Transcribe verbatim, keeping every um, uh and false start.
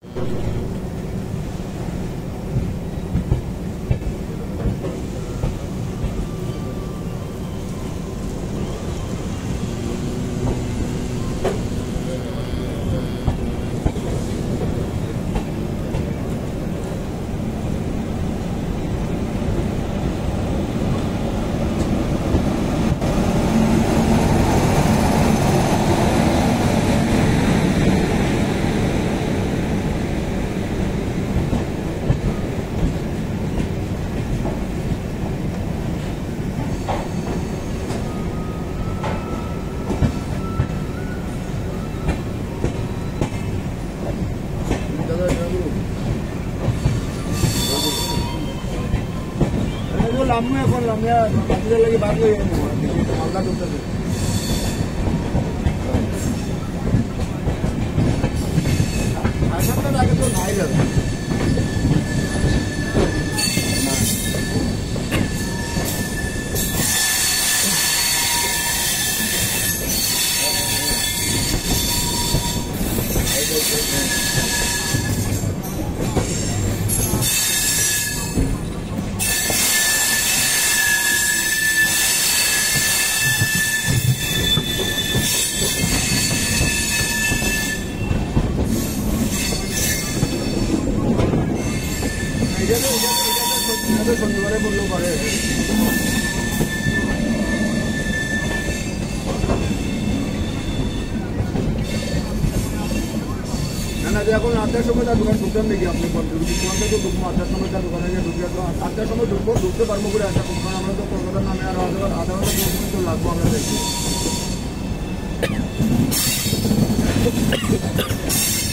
লামে এখন লামিয়া বাতিদের লাগি বাদ লই মামলা করতেছে আসামটা আগে তো নাই যাবে শনিবারে বললেও পারে না না এখন আটটার সময় তার দোকান ঢুকতাম নাকি আপনি তোমার তো ঢুকবো আটটার সময় তার দোকানে গিয়ে ঢুকে তো আটটার সময় ঢুকবো ঢুকতে পারবো করে আশা করবো কারণ আমরা তো কলকাতার নামে আর আধা আধা ঘন্টা পনেরো মিনিট তো লাগবো আমরা দেখি